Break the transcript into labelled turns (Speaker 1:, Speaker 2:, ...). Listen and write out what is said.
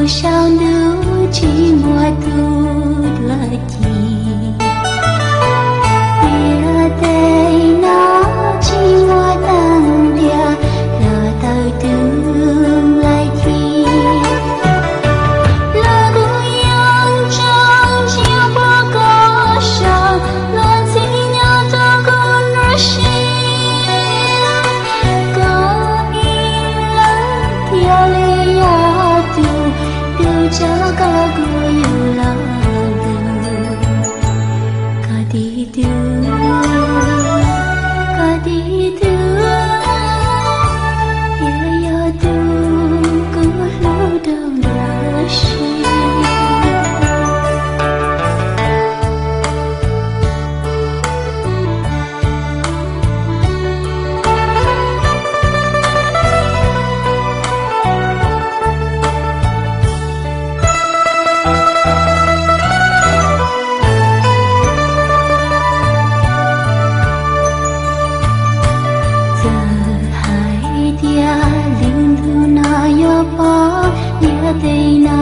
Speaker 1: sao nữ chỉ mua tu là chi tia tây nó chỉ mua tăng dia là tao tương lai khi là tôi yang trong chiều bao có sao luôn xin nhau cho con nó cho có cô yêu lòng có đi thương có đi thương yêu thương cứ lâu đông đã xin linh thu na yo pa ya te na